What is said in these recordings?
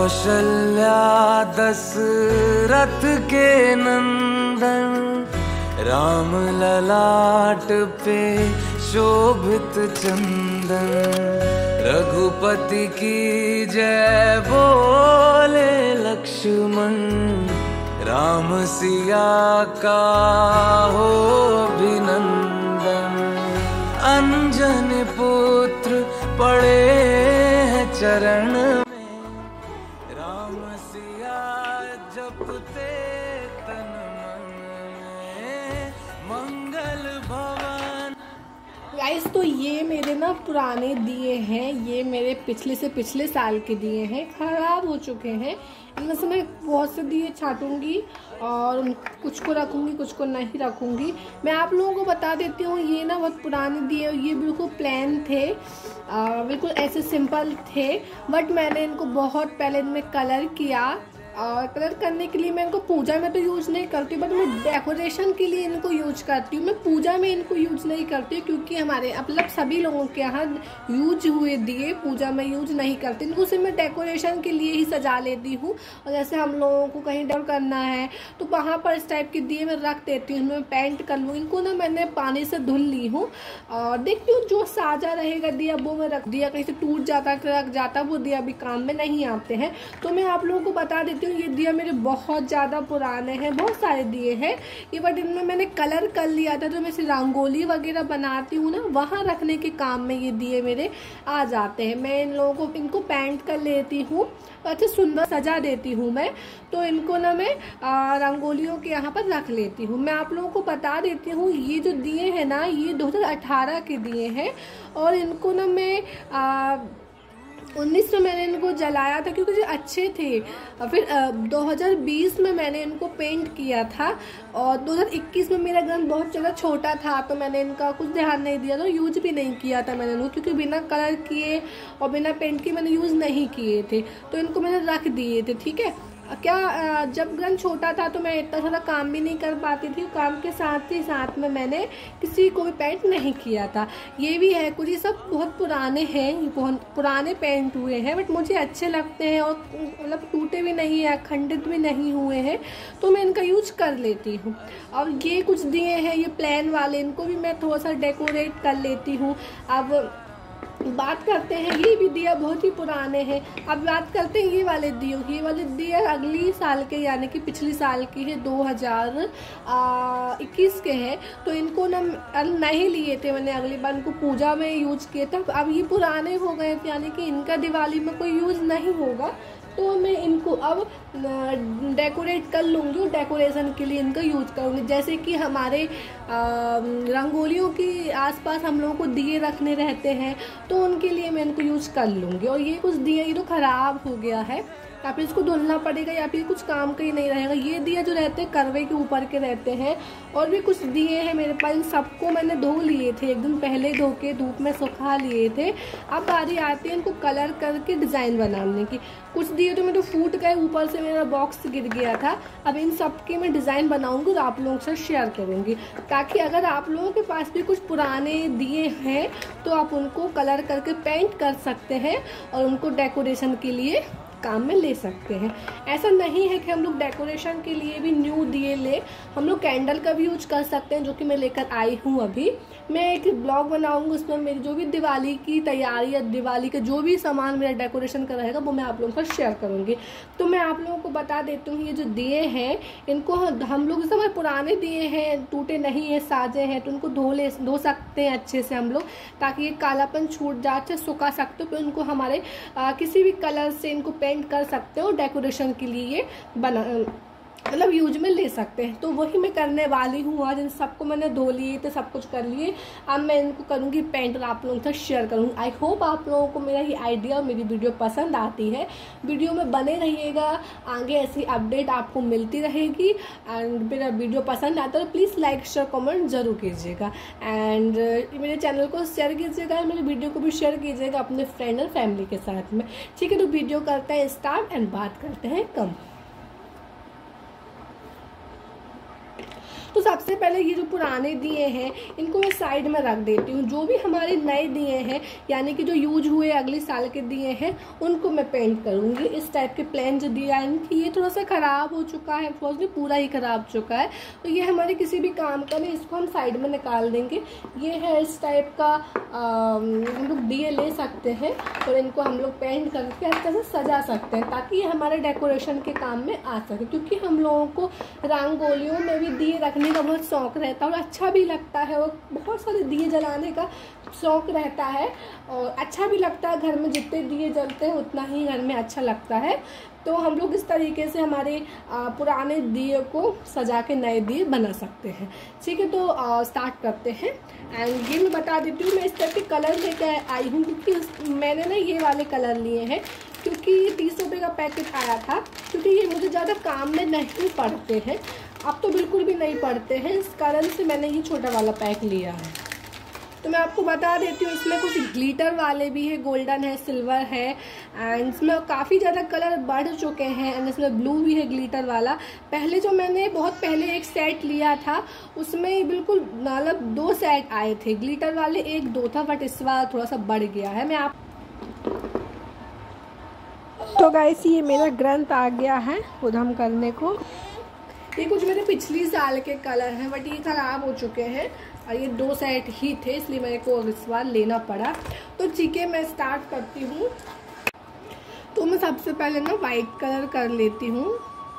कौशल्या दशरथ के नंदन, राम ललाट पे शोभित चंदन। रघुपति की जय बोले लक्ष्मण, राम सिया का हो अभिनंदन। अंजन पुत्र पड़े हैं चरण में, राम सिया जपते तन मन में। मंगल भवन। गाइस, तो ये मेरे ना पुराने दिए हैं, ये मेरे पिछले से पिछले साल के दिए हैं, खराब हो चुके हैं। इनमें से मैं बहुत से दिए छांटूंगी और कुछ को रखूंगी, कुछ को नहीं रखूंगी। मैं आप लोगों को बता देती हूँ, ये ना बहुत पुराने दिए, ये बिल्कुल प्लेन थे, बिल्कुल ऐसे सिंपल थे। बट मैंने इनको बहुत पहले इनमें कलर किया, और कलर करने के लिए मैं इनको पूजा में तो यूज़ नहीं करती, बट मैं डेकोरेशन के लिए इनको यूज करती हूँ। मैं पूजा में इनको यूज नहीं करती हूँ, क्योंकि हमारे मतलब सभी लोगों के यहाँ यूज हुए दिए पूजा में यूज नहीं करती। इनको सिर्फ मैं डेकोरेशन के लिए ही सजा लेती हूँ। और जैसे हम लोगों को कहीं डेकोर करना है तो वहाँ पर इस टाइप के दिए मैं रख देती हूँ, मैं पेंट कर लूँ। इनको ना मैंने पानी से धुल ली हूँ और देखती हूँ जो साजा रहेगा दिया वो मैं रख दिया, कहीं से टूट जाता रख जाता वो दिया भी काम में नहीं आते हैं। तो मैं आप लोगों को बता देती हूँ, ये दिया मेरे बहुत ज़्यादा पुराने हैं, बहुत सारे दिए हैं ये, बट इनमें मैंने कलर कर लिया था। तो मैं से रंगोली वगैरह बनाती हूँ ना, वहाँ रखने के काम में ये दिए मेरे आ जाते हैं। मैं इन लोगों को इनको पेंट कर लेती हूँ, अच्छे सुंदर सजा देती हूँ मैं। तो इनको ना मैं रंगोलियों के यहाँ पर रख लेती हूँ। मैं आप लोगों को बता देती हूँ, ये जो दिए हैं ना, ये 2018 के दिए हैं, और इनको ना मैं 19 में मैंने इनको जलाया था क्योंकि जो अच्छे थे। फिर 2020 में मैंने इनको पेंट किया था, और 2021 में मेरा घर बहुत ज़्यादा छोटा था तो मैंने इनका कुछ ध्यान नहीं दिया, तो यूज भी नहीं किया था मैंने इनको, क्योंकि बिना कलर किए और बिना पेंट किए मैंने यूज़ नहीं किए थे, तो इनको मैंने रख दिए थे। ठीक है, क्या जब गन छोटा था तो मैं इतना सारा काम भी नहीं कर पाती थी, काम के साथ ही साथ में मैंने किसी को भी पेंट नहीं किया था। ये भी है कुछ, ये सब बहुत पुराने हैं, ये बहुत पुराने पेंट हुए हैं, बट मुझे अच्छे लगते हैं और मतलब टूटे भी नहीं है, खंडित भी नहीं हुए हैं, तो मैं इनका यूज कर लेती हूँ। और ये कुछ दिए हैं ये प्लेन वाले, इनको भी मैं थोड़ा सा डेकोरेट कर लेती हूँ। अब बात करते हैं, ये भी दिया बहुत ही पुराने हैं। अब बात करते हैं ये वाले दियों की। ये वाले दिया अगली साल के यानी कि पिछली साल की है, 2021 के हैं। तो इनको ना नहीं लिए थे मैंने, अगली बार इनको पूजा में यूज किए थे। अब ये पुराने हो गए थे, यानी कि इनका दिवाली में कोई यूज नहीं होगा, तो मैं इनको अब डेकोरेट कर लूँगी और डेकोरेशन के लिए इनका यूज करूँगी। जैसे कि हमारे रंगोलियों के आसपास हम लोगों को दिए रखने रहते हैं, तो उनके लिए मैं इनको यूज कर लूँगी। और ये कुछ दिए ये तो ख़राब हो गया है, या फिर इसको धुलना पड़ेगा, या फिर कुछ काम का ही नहीं रहेगा। ये दिया जो रहते हैं करवे के ऊपर के रहते हैं, और भी कुछ दिए हैं मेरे पास, इन सबको मैंने धो लिए थे, एक दिन पहले धो के धूप में सुखा लिए थे। अब बारी आती है इनको कलर करके डिज़ाइन बनाने की। कुछ दिए तो मैं तो फूट गए, ऊपर से मेरा बॉक्स गिर गया था। अब इन सब की मैं डिज़ाइन बनाऊंगी और आप लोगों से शेयर करूंगी, ताकि अगर आप लोगों के पास भी कुछ पुराने दिए हैं तो आप उनको कलर करके पेंट कर सकते हैं और उनको डेकोरेशन के लिए काम में ले सकते हैं। ऐसा नहीं है कि हम लोग डेकोरेशन के लिए भी न्यू दिए ले, हम लोग कैंडल का भी यूज कर सकते हैं, जो कि मैं लेकर आई हूँ अभी। मैं एक ब्लॉग बनाऊंगी, उसमें मेरी जो भी दिवाली की तैयारी या दिवाली का जो भी सामान मेरा डेकोरेशन का रहेगा वो मैं आप लोगों को शेयर करूंगी। तो मैं आप लोगों को बता देती हूँ, ये जो दिए हैं इनको हम लोग जैसे हमारे पुराने दिए हैं, टूटे नहीं है, साजे हैं, तो उनको धो सकते हैं अच्छे से हम लोग, ताकि ये कालापन छूट जाए, अच्छे सुखा सकते हो। तो इनको हमारे किसी भी कलर से इनको पेंट कर सकते हो, डेकोरेशन के लिए बना मतलब यूज में ले सकते हैं। तो वही मैं करने वाली हूँ आज। इन सबको मैंने धो लिए थे, सब कुछ कर लिए, अब मैं इनको करूँगी पेंट और आप लोगों के साथ शेयर करूँगी। आई होप आप लोगों को मेरा ये आइडिया और मेरी वीडियो पसंद आती है। वीडियो में बने रहिएगा, आगे ऐसी अपडेट आपको मिलती रहेगी। एंड मेरा वीडियो पसंद आता है तो प्लीज़ लाइक शेयर कमेंट जरूर कीजिएगा, एंड मेरे चैनल को शेयर कीजिएगा, मेरे वीडियो को भी शेयर कीजिएगा अपने फ्रेंड और फैमिली के साथ में। ठीक है, तो वीडियो करते हैं स्टार्ट एंड बात करते हैं कम। तो सबसे पहले ये जो पुराने दिए हैं इनको मैं साइड में रख देती हूँ। जो भी हमारे नए दिए हैं यानी कि जो यूज हुए अगले साल के दिए हैं उनको मैं पेंट करूँगी। इस टाइप के प्लेन जो दिया है इनकी ये थोड़ा सा ख़राब हो चुका है, पूरा ही ख़राब हो चुका है, तो ये हमारे किसी भी काम का नहीं, इसको हम साइड में निकाल देंगे। ये है इस टाइप का हम लोग दिए ले सकते हैं और इनको हम लोग पेंट करके अच्छे से सजा सकते हैं ताकि ये हमारे डेकोरेशन के काम में आ सके। क्योंकि हम लोगों को रंगोलियों में भी दिए रखने का बहुत शौक़ रहता है और अच्छा भी लगता है और बहुत सारे दिए जलाने का शौक़ रहता है और अच्छा भी लगता है। घर में जितने दिए जलते हैं उतना ही घर में अच्छा लगता है। तो हम लोग इस तरीके से हमारे पुराने दिए को सजा के नए दिए बना सकते हैं। ठीक है, तो स्टार्ट करते हैं। एंड ये मैं बता देती हूँ मैं इस टाइप के कलर लेके आई हूँ क्योंकि मैंने ना ये वाले कलर लिए हैं क्योंकि 30 रुपये का पैकेट आया था। क्योंकि ये मुझे ज़्यादा काम में नहीं पड़ते हैं, अब तो बिल्कुल भी नहीं पड़ते हैं, इस कारण से मैंने ये छोटा वाला पैक लिया है। तो मैं आपको बता देती हूँ इसमें कुछ ग्लिटर वाले भी है, गोल्डन है, सिल्वर है एंड इसमें काफ़ी ज़्यादा कलर बढ़ चुके हैं एंड इसमें ब्लू भी है ग्लिटर वाला। पहले जो मैंने बहुत पहले एक सेट लिया था उसमें बिल्कुल मतलब 2 सेट आए थे ग्लिटर वाले, 1-2 था, बट इस बार थोड़ा सा बढ़ गया है। मैं आप तो गाइस ये मेरा ग्रंथ आ गया है उधम करने को। ये कुछ मेरे पिछली साल के कलर हैं बट ये ख़राब हो चुके हैं और ये 2 सेट ही थे इसलिए मेरे को इस बार लेना पड़ा। तो ठीक है मैं स्टार्ट करती हूँ। तो मैं सबसे पहले ना वाइट कलर कर लेती हूँ।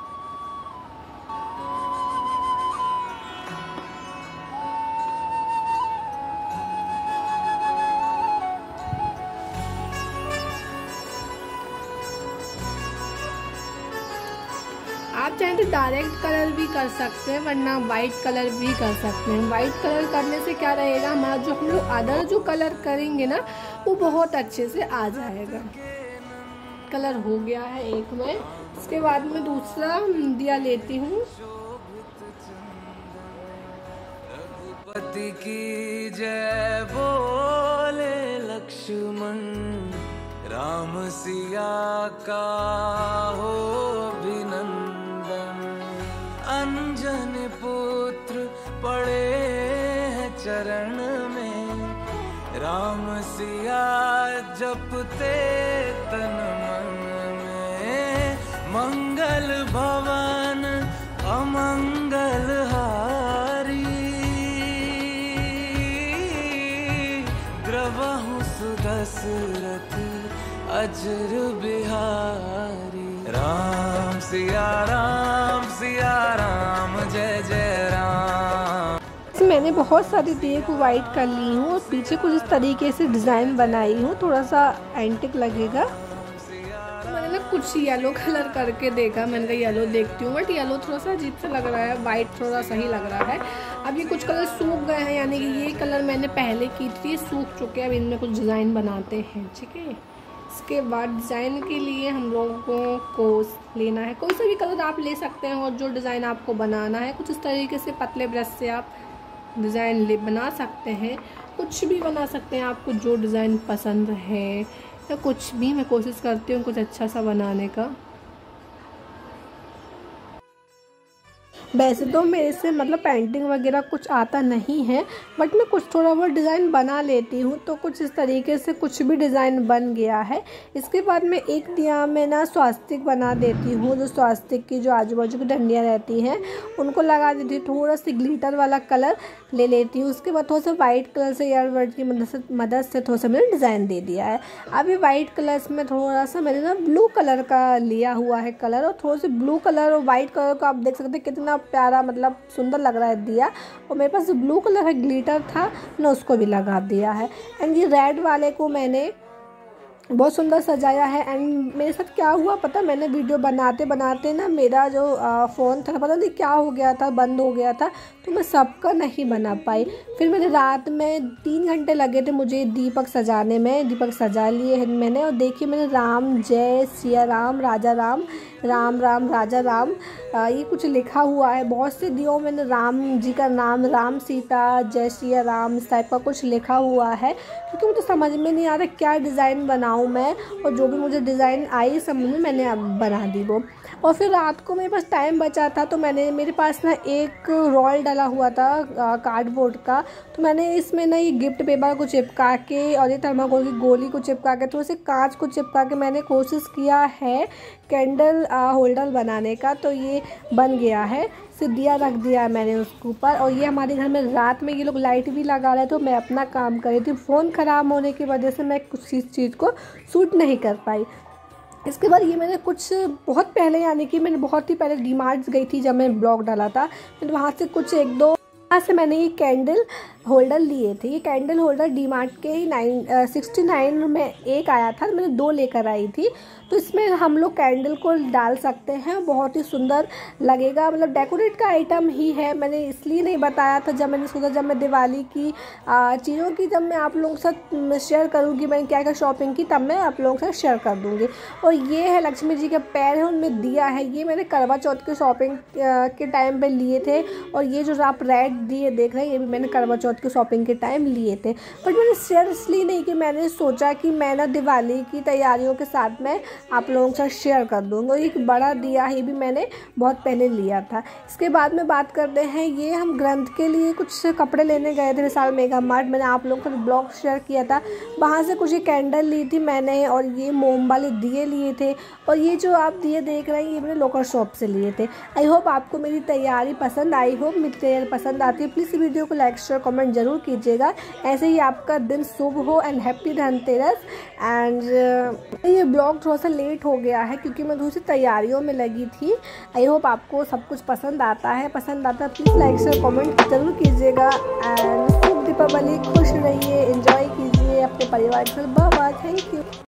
आप चाहें तो डायरेक्ट कलर भी कर सकते हैं वरना वाइट कलर भी कर सकते हैं। वाइट कलर करने से क्या रहेगा, हमारा जो हम लोग अदर जो कलर करेंगे ना वो बहुत अच्छे से आ जाएगा। कलर हो गया है एक में, इसके बाद में दूसरा दिया लेती हूँ। रघुपति की जय बोले लक्ष्मण, राम सिया का हो अभिनंदन। अंजन पुत्र पड़े हैं चरण में, राम सिया जपते तन मन में। मंगल भवन अमंगल हारी, द्रवहु सुदशरथ अजर बिहारी। राम सिया राम जय जय राम। मैंने बहुत सारी दिए को वाइट कर ली हूँ और पीछे कुछ इस तरीके से डिज़ाइन बनाई हूँ, थोड़ा सा एंटिक लगेगा। मैंने ना कुछ येलो कलर करके देखा, मैंने कहा येलो देखती हूँ बट येलो थोड़ा सा अजीब सा लग रहा है, वाइट थोड़ा सही लग रहा है। अब ये कुछ कलर सूख गए हैं यानी कि ये कलर मैंने पहले की थी, सूख चुके हैं। अब इनमें कुछ डिज़ाइन बनाते हैं। ठीक है, इसके बाद डिज़ाइन के लिए हम लोगों को लेना है, कोई सा भी कलर आप ले सकते हैं और जो डिज़ाइन आपको बनाना है कुछ इस तरीके से पतले ब्रश से आप डिज़ाइन बना सकते हैं, कुछ भी बना सकते हैं आपको जो डिज़ाइन पसंद है या कुछ भी। मैं कोशिश करती हूँ कुछ अच्छा सा बनाने का। वैसे तो मेरे से मतलब पेंटिंग वगैरह कुछ आता नहीं है बट मैं कुछ थोड़ा बहुत डिज़ाइन बना लेती हूँ। तो कुछ इस तरीके से कुछ भी डिज़ाइन बन गया है। इसके बाद मैं एक दिया में ना स्वास्तिक बना देती हूँ। जो स्वास्तिक की जो आजू बाजू की डंडियाँ रहती हैं उनको लगा देती हूँ, थोड़ा सा ग्लिटर वाला कलर ले लेती हूँ। उसके बाद थोड़ा सा वाइट कलर से एयर वर्ड की मदद से थोड़ा सा मैंने डिज़ाइन दे दिया है। अभी वाइट कलर्स में थोड़ा सा मैंने ना ब्लू कलर का लिया हुआ है कलर, और थोड़ा सा ब्लू कलर और वाइट कलर को आप देख सकते हैं कितना प्यारा मतलब सुंदर लग रहा है दिया। और मेरे पास जो ब्लू कलर है ग्लिटर था मैंने उसको भी लगा दिया है। एंड ये रेड वाले को मैंने बहुत सुंदर सजाया है। एंड मेरे साथ क्या हुआ पता, मैंने वीडियो बनाते बनाते ना मेरा जो फ़ोन था पता नहीं क्या हो गया था, बंद हो गया था, तो मैं सबका नहीं बना पाई। फिर मैंने रात में 3 घंटे लगे थे मुझे दीपक सजाने में। दीपक सजा लिए हैं मैंने, और देखिए मैंने राम जय सिया राम राजा राम, राम राम राजा राम ये कुछ लिखा हुआ है। बहुत से दियों मैंने राम जी का नाम, राम सीता जय सिया राम इस टाइप का कुछ लिखा हुआ है, क्योंकि मुझे समझ में नहीं आ रहा क्या डिज़ाइन बनाऊँ मैं, और जो भी मुझे डिज़ाइन आई समझ में मैंने अब बना दी वो। और फिर रात को मेरे पास टाइम बचा था तो मेरे पास ना एक रोल डला हुआ था कार्डबोर्ड का, तो मैंने इसमें ना ये गिफ्ट पेपर को चिपका के और ये थर्माकोल की गोली को चिपका के, तो इसे कांच को चिपका के मैंने कोशिश किया है कैंडल होल्डर बनाने का। तो ये बन गया है, दिया रख दिया है मैंने उसके ऊपर। और ये हमारे घर में रात में ये लोग लाइट भी लगा रहे, तो मैं अपना काम कर रही थी। फ़ोन ख़राब होने की वजह से मैं कुछ चीज़ को शूट नहीं कर पाई। इसके बाद ये मैंने कुछ बहुत पहले, यानी कि मैंने बहुत ही पहले डीमार्ट गई थी जब मैंने ब्लॉग डाला था, फिर वहाँ से कुछ 1-2 वहाँ से मैंने ये कैंडल होल्डर लिए थे। ये कैंडल होल्डर डीमार्ट के ही 69 में एक आया था, मैंने 2 लेकर आई थी। तो इसमें हम लोग कैंडल को डाल सकते हैं, बहुत ही सुंदर लगेगा, मतलब डेकोरेट का आइटम ही है। मैंने इसलिए नहीं बताया था, जब मैंने सोचा जब मैं दिवाली की चीज़ों की जब मैं आप लोगों के साथ शेयर करूँगी मैंने क्या क्या शॉपिंग की, तब मैं आप लोगों के साथ शेयर कर दूँगी। और ये है लक्ष्मी जी के पैर हैं, उनमें दिया है। ये मैंने करवा चौथ की शॉपिंग के टाइम पर लिए थे। और ये जो आप रेड दिए देख रहे हैं, ये भी मैंने करवा चौथ की शॉपिंग के टाइम लिए थे। बट मैंने शेयर इसलिए नहीं कि मैंने सोचा कि मैं ना दिवाली की तैयारियों के साथ में आप लोगों के साथ शेयर कर दूँगा। और एक बड़ा दिया है, ये भी मैंने बहुत पहले लिया था। इसके बाद में बात करते हैं, ये हम ग्रंथ के लिए कुछ कपड़े लेने गए थे विशाल मेगा मार्ट। मैंने आप लोगों को ब्लॉग शेयर किया था, वहाँ से कुछ ये कैंडल ली थी मैंने, और ये मोम वाले दिए लिए थे। और ये जो आप दिए देख रहे हैं, ये मैंने लोकल शॉप से लिए थे। आई होप आपको मेरी तैयारी पसंद आई हो। मेरी तैयारी पसंद आती है प्लीज़ वीडियो को लाइक शेयर कमेंट जरूर कीजिएगा। ऐसे ही आपका दिन शुभ हो एंड हैप्पी धनतेरस। एंड ये ब्लॉग थोड़ा सा लेट हो गया है क्योंकि मैं दूसरी तैयारियों में लगी थी। आई होप आपको सब कुछ पसंद आता है प्लीज़ लाइक शेयर कमेंट जरूर कीजिएगा। एंड शुभ दीपावली, खुश रहिए, एंजॉय कीजिए अपने परिवार के साथ। Bye bye, thank you.